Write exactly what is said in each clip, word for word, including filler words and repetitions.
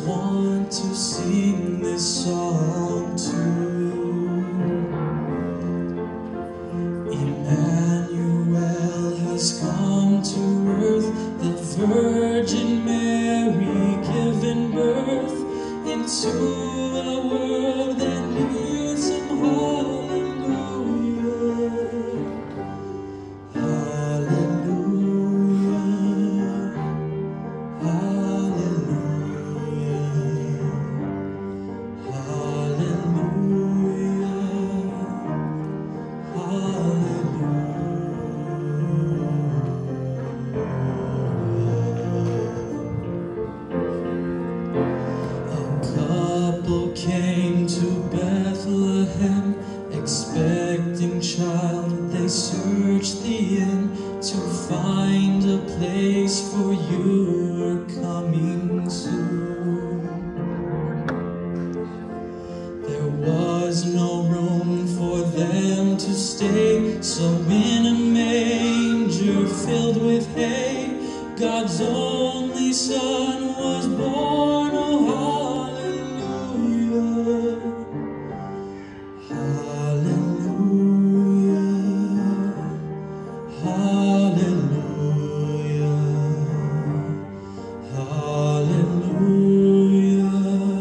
want to sing this song to you. Emmanuel has come to earth, the Virgin Mary given birth into a world that needs some hallelujah. Hallelujah. Hallelujah. Hallelujah. Hallelujah. A couple came to Bethlehem, expecting child. They searched the inn to find a place, for you were coming soon. There was no room for them to stay, so in a manger filled with hay, God's only Son was born. Oh, hallelujah. Hallelujah. Hallelujah. Hallelujah.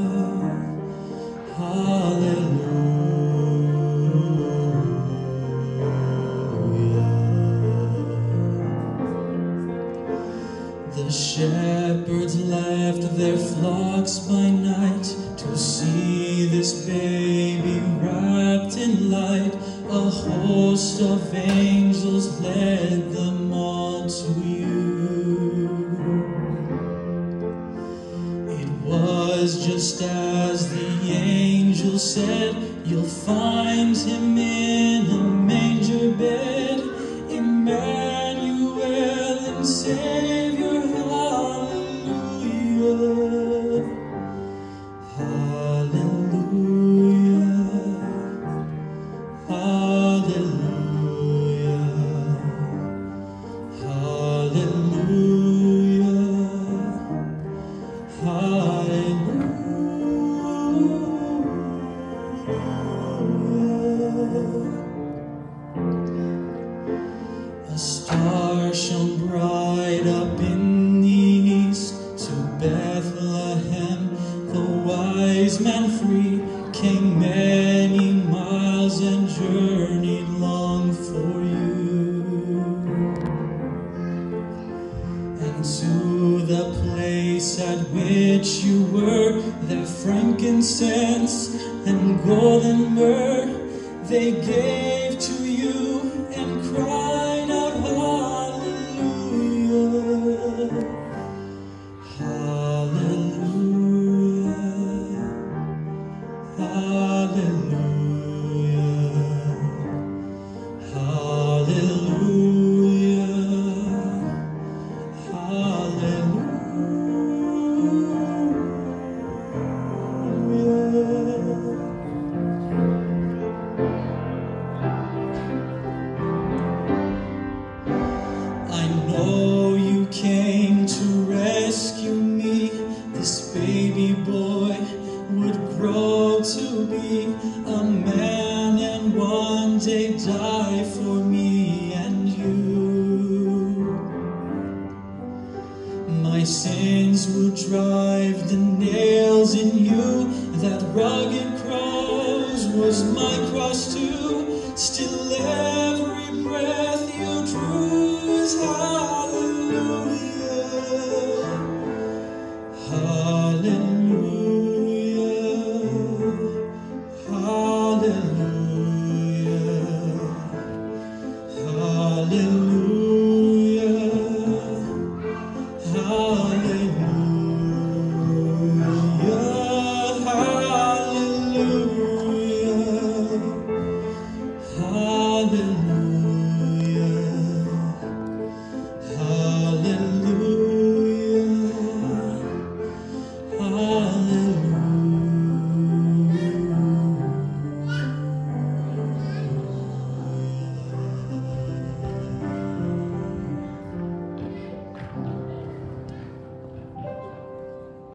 Hallelujah. The shepherds left their flocks by night to see this baby wrapped in light. A host of angels led them all to you. It was just as the angel said, you'll find him in a manger bed. Emmanuel and Savior, hallelujah. Hallelujah. Hallelujah. Hallelujah. Hallelujah. A star shone bright up in the east. To Bethlehem the wise man free came many miles and journeyed long for you. And to the place at which you were, their frankincense and golden myrrh they gave to you and cried out, hallelujah. Hallelujah. Hallelujah. Hallelujah. Hallelujah. I know you came to rescue me. This baby boy would grow to be a man and one day die for me and you. My sins will drive the nails in you. That rugged cross was my cross too. Still every breath you drew is hallelujah. Hallelujah. Hallelujah. Hallelujah.